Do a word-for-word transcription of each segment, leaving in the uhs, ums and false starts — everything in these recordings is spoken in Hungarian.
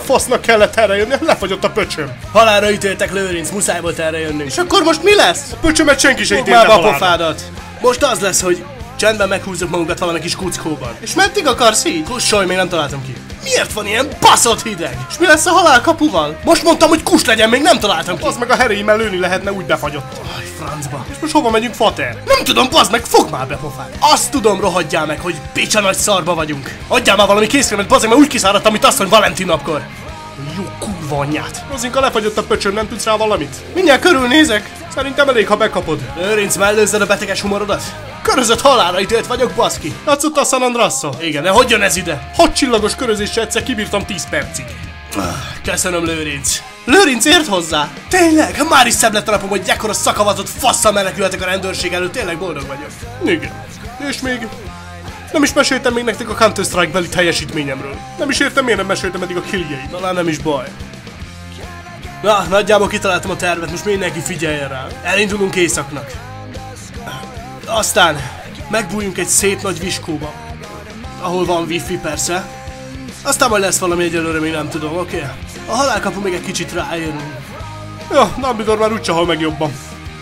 fasznak kellett erre jönni? Lefagyott a pöcsöm. Halálra ítéltek, Lőrinc, muszáj volt erre jönnünk. És akkor most mi lesz? A pöcsömet senki se ítélte halálra. halálra. Pofádat. Most az lesz, hogy csendben meghúzzuk magunkat valami kis kuckóban. És meddig akarsz így? Kussolj, még nem találtam ki. Miért van ilyen baszott hideg? És mi lesz a halálkapuval? Most mondtam, hogy kus legyen, még nem találtam ki. Az meg a heréimmel lőni lehetne, úgy befagyott. Aj, francba. És most hova megyünk, fater? Nem tudom, bazd meg, fogd már be pofát. Azt tudom, rohadjál meg, hogy picsa nagy szarba vagyunk. Adjál már valami készkremet, bazd meg, mert úgy kiszáradtam, mint azt, hogy Valentin napkor. Jó kurva anyját. Rozinka, lefagyott a pöcsöm, nem tudsz rá valamit? Mindjárt körülnézek. Szerintem elég, ha bekapod. Lőrinc, mellőzzed a beteges humorodat? Körözött halálra ítélt vagyok, baszki. Látszott a San Andreasso? Igen, de hogy jön ez ide? Hat csillagos körözéssel egyszer kibírtam tíz percig. Köszönöm, Lőrinc. Lőrinc, ért hozzá? Tényleg? Már is szebb lett a napom, hogy ekkora szakavatott fasszal menekülhetek a rendőrség előtt, tényleg boldog vagyok. Igen. És még... Nem is meséltem még nektek a Counter-Strike beli teljesítményemről. Nem is értem, miért nem meséltem eddig a killjeit. Talán nem is baj. Na, nagyjából kitaláltam a tervet, most mindenki figyeljen rá. Elindulunk északnak. Aztán megbújjunk egy szép nagy viskóba, ahol van wifi persze. Aztán majd lesz valami, egyelőre még nem tudom, oké? Okay? A halálkapu még egy kicsit rájönünk. Ja, Dumbledore már úgyse hal meg jobban.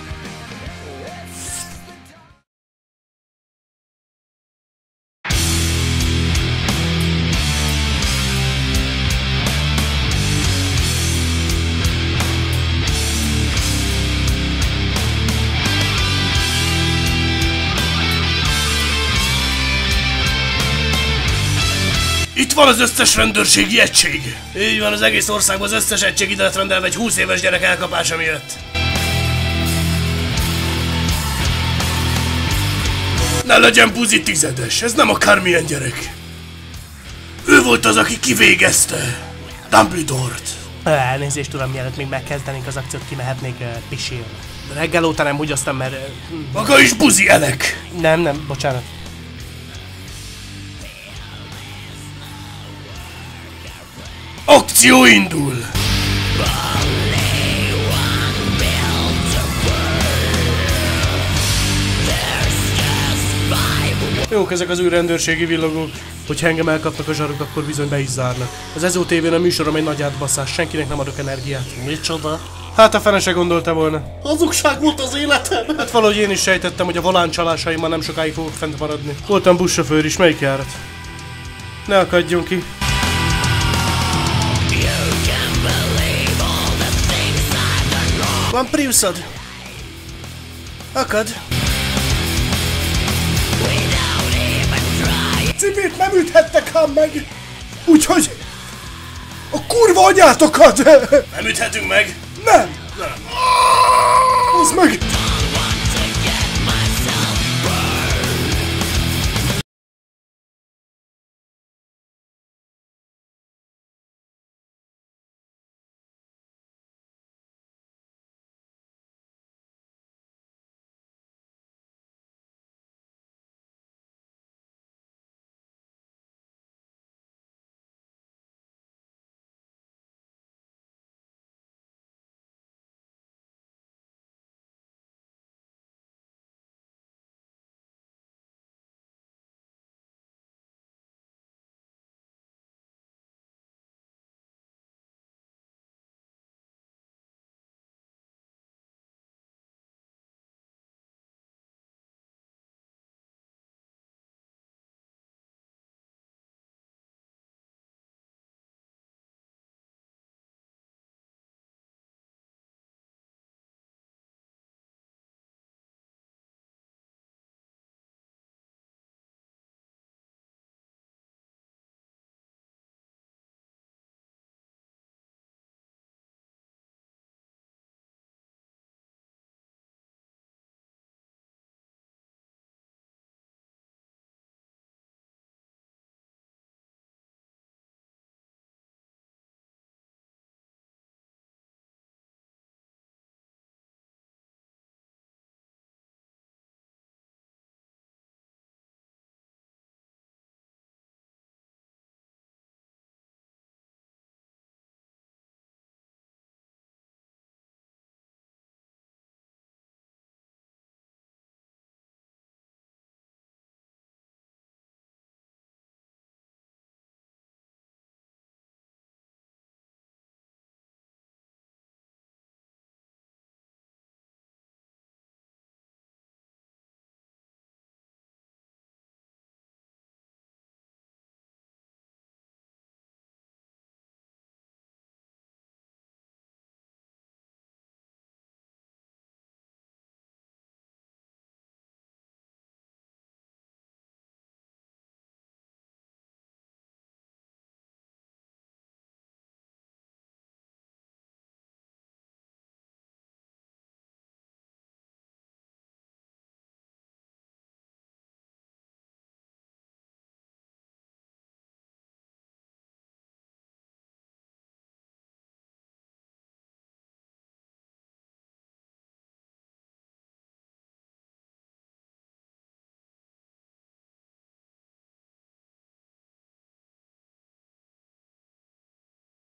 Itt van az összes rendőrségi egység. Így van, az egész országban az összes egység ide lett rendelve egy húsz éves gyerek elkapása miatt. Ne legyen buzi tizedes, ez nem akármilyen gyerek. Ő volt az, aki kivégezte Dumbledore-t. Elnézést uram, mielőtt még megkezdenénk az akciót, kimehetnék uh, pisilni. Reggel óta nem úgy aztán, mert... Uh, Maga is buzi elek. Nem, nem, bocsánat. Akció indul! Jók ezek az új rendőrségi villogók. Hogyha engem elkapnak a zsaruk, akkor bizony be is zárnak. Az Ezó té vén a műsorom egy nagy átbaszás, senkinek nem adok energiát. Micsoda? Hát a fene se gondolta volna. Hazugság volt az életem! Hát valahogy én is sejtettem, hogy a voláncsalásaimmal nem sokáig fogok fent maradni. Voltam buszsofőr is, melyik járat? Ne akadjon ki. Van Priusod? Akad. Cipét nem üthettek ám meg! Úgyhogy... A kurva anyátokat! Nem üthetünk meg? Nem! Nem. Az meg...